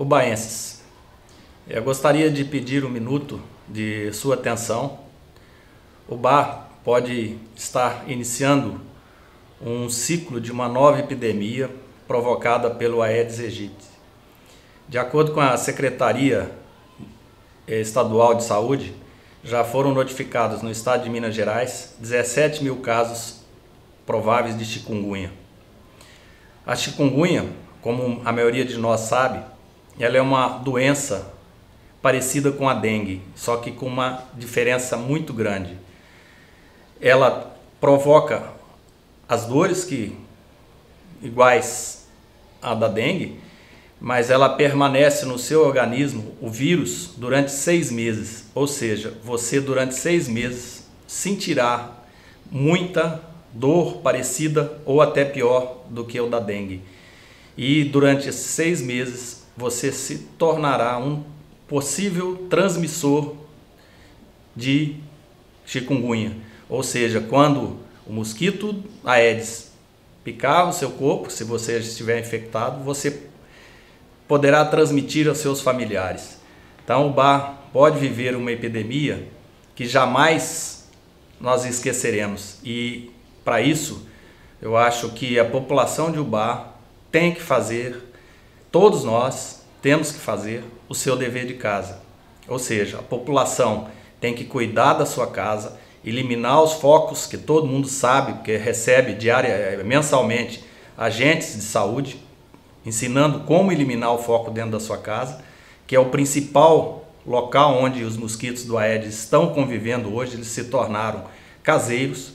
Ubaenses, eu gostaria de pedir um minuto de sua atenção. Ubá pode estar iniciando um ciclo de uma nova epidemia provocada pelo Aedes aegypti. De acordo com a Secretaria Estadual de Saúde, já foram notificados no estado de Minas Gerais 17 mil casos prováveis de chikungunya. A chikungunya, como a maioria de nós sabe, ela é uma doença parecida com a dengue, só que com uma diferença muito grande. Ela provoca as dores iguais à da dengue, mas ela permanece no seu organismo, o vírus, durante 6 meses. Ou seja, você durante 6 meses sentirá muita dor parecida ou até pior do que o da dengue. E durante esses 6 meses você se tornará um possível transmissor de chikungunya. Ou seja, quando o mosquito Aedes picar o seu corpo, se você estiver infectado, você poderá transmitir aos seus familiares. Então, o Ubá pode viver uma epidemia que jamais nós esqueceremos. E, para isso, eu acho que a população de Ubá tem que fazer, todos nós temos que fazer o seu dever de casa. Ou seja, a população tem que cuidar da sua casa, eliminar os focos que todo mundo sabe, porque recebe mensalmente agentes de saúde, ensinando como eliminar o foco dentro da sua casa, que é o principal local onde os mosquitos do Aedes estão convivendo hoje. Eles se tornaram caseiros.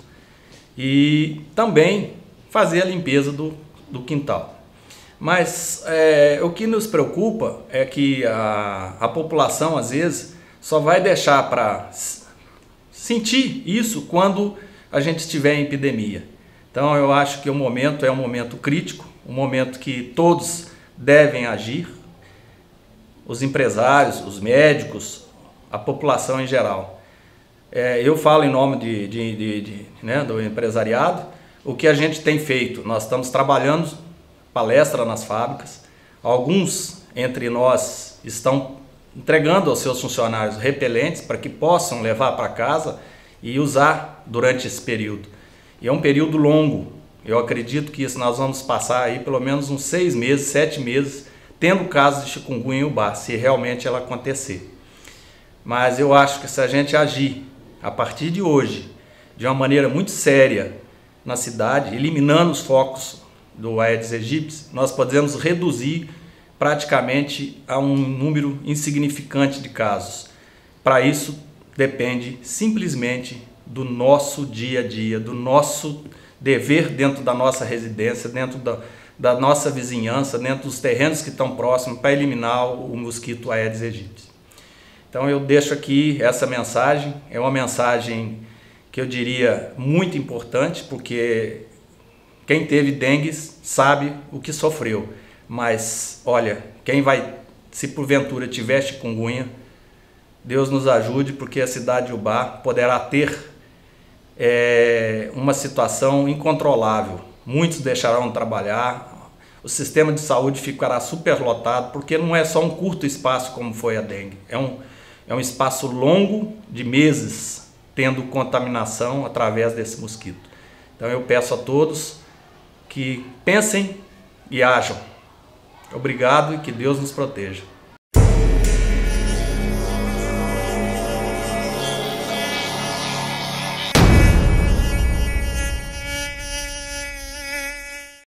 E também fazer a limpeza do quintal. Mas o que nos preocupa é que a população, às vezes, só vai deixar para sentir isso quando a gente estiver em epidemia. Então, eu acho que o momento é um momento crítico, um momento que todos devem agir, os empresários, os médicos, a população em geral. Eu falo em nome do empresariado. O que a gente tem feito? Nós estamos trabalhando palestra nas fábricas. Alguns entre nós estão entregando aos seus funcionários repelentes para que possam levar para casa e usar durante esse período. E é um período longo. Eu acredito que nós vamos passar aí pelo menos uns 6 meses, 7 meses, tendo casos de chikungunya em Ubá, se realmente ela acontecer. Mas eu acho que se a gente agir a partir de hoje, de uma maneira muito séria na cidade, eliminando os focos do Aedes aegypti, nós podemos reduzir praticamente a um número insignificante de casos. Para isso, depende simplesmente do nosso dia a dia, do nosso dever dentro da nossa residência, dentro da nossa vizinhança, dentro dos terrenos que estão próximos, para eliminar o mosquito Aedes aegypti. Então eu deixo aqui essa mensagem. É uma mensagem que eu diria muito importante, porque quem teve dengue sabe o que sofreu. Mas olha, se porventura tiver chikungunya, Deus nos ajude, porque a cidade de Ubá poderá ter uma situação incontrolável. Muitos deixarão de trabalhar, o sistema de saúde ficará superlotado, porque não é só um curto espaço como foi a dengue, é um espaço longo de meses tendo contaminação através desse mosquito. Então eu peço a todos que pensem e ajam. Obrigado e que Deus nos proteja.